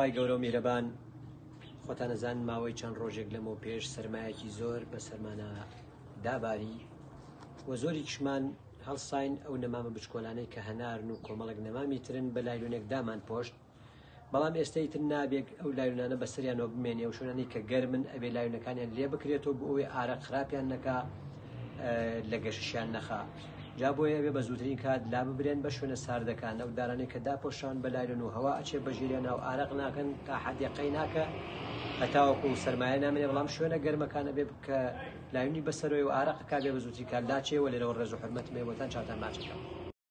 خی گەورە و میهرەبان خۆتان نەزان ماوەی چەند ڕۆژێک لەمەوە پێش سەرمایەکی زۆر بە سەرمانە داباری و زۆری کشمان هەڵساین ئەو نەمامە بچکۆلانەی کە هەنارن و کۆمەڵک نەمامی ترن بە لایلونێک دامان پۆشت بەڵام ئێستای تر نابێت ئەو لایونانە بەسەریانەوە بمێنێ و شوێنانی کە گەرمن ئەبێ لایونەکانیان لێ بکرێتەوە بۆ ئەوەی ئارە خراپیان نەکا لە گەشتیان نەخا جا بۆیە ئەبێ بە زووترین کات لا ببرێن بە شوێنە ساردەکان ئەو دارانەی کە داپۆشان بە لایلون و هەوا ئەچێ بەژیریان و ئارەق ناکەن تا حەدیقەی ناکە هەتاوەکو سەرمایە نامێنێ بەڵام شوێنە گەرمەکانە بێ کە لایونی بەسەرەوەی و ئارەقەکە بێ بە زووترین کات لاچێ و لێرەوە ڕێز و حورمەت مێوەتان چاتان ماچەکە